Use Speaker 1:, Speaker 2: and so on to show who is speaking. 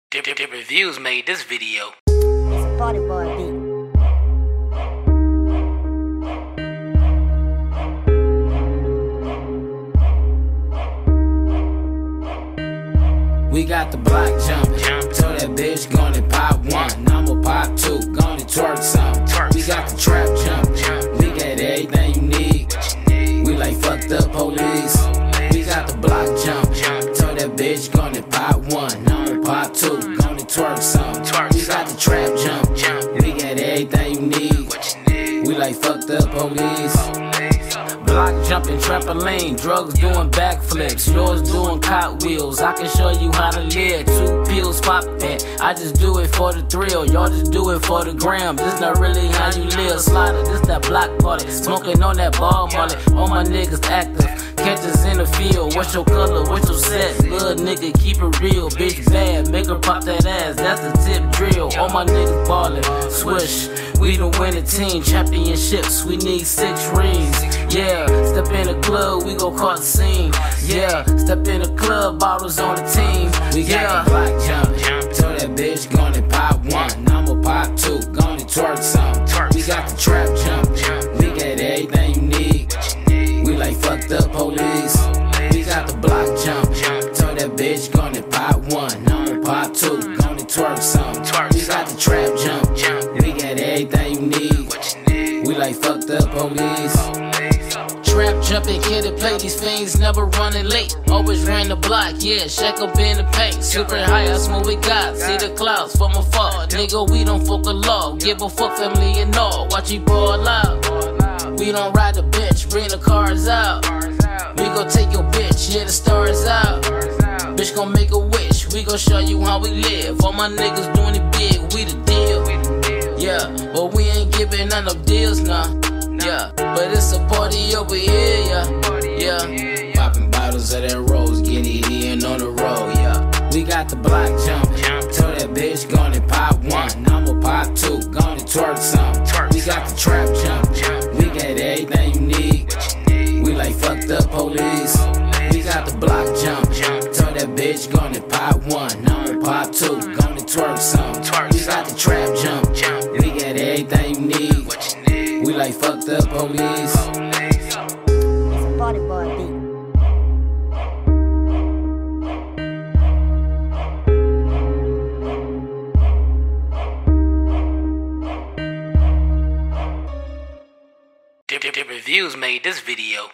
Speaker 1: Dip Reviews made this video.
Speaker 2: It's a party boy beat.
Speaker 3: We got the block jumping, told that bitch gonna pop one, I'ma pop two, gonna twerk some. We got the trap jumping, we got everything you need. We like fucked up police. We got the block jumping, told that bitch gonna pop one, I'ma pop two, gonna twerk some. We got the trap jumping, we got everything you need. We like fucked up police. Block jumping, trampoline, drugs doing backflips, yours doing cartwheels. I can show you how to live. 2 pills poppin', I just do it for the thrill. Y'all just do it for the gram. This not really how you live. Slaughter, this that block party. Smoking on that ball mullet. All my niggas active. Catch us in the field. What's your color? What's your set? Little nigga, keep it real. Bitch bad, make her pop that ass. That's the tip drill. All my niggas ballin'. Swish. We the winning team, championships, we need 6 rings. Yeah, step in the club, we gon' call the scene. Yeah, step in the club, bottles on the team. We got the block jumping, told that bitch gonna pop one, I'ma pop two, gonna twerk some. We got the trap jumping, we got everything you need. We like fucked up police. We got the block jumping, told that bitch gonna pop one, I'ma pop two, gonna twerk some. We got the trap jumping, we got everything you need. We like fucked up police. Trap jumping, kid to play, these fiends never running late. Always ran the block, yeah, shack up in the paint. Super high, that's what we got. See the clouds from afar. Nigga, we don't fuck a law. Give a fuck family and all. Watch you ball out. We don't ride the bitch, bring the cars out. We gon' take your bitch, yeah, the stars out. Bitch gon' make a wish, we gon' show you how we live. All my niggas doing it big, we the deal. Yeah, but we ain't giving none of deals, nah. Yeah, but it's a party over here, yeah. Popping bottles of that rose, get it in on the road, yeah. We got the block jumping, told that bitch gonna pop one, I'ma pop two, gonna twerk some. We got the trap jumping, we got everything you need. We like fucked up police. We got the block jumping, told that bitch gonna pop one, I'ma pop two, gonna twerk some. We got the trap jumping, we got everything you need. We like fucked up police.
Speaker 2: It's a party boy beat.
Speaker 1: Dip Reviews made this video.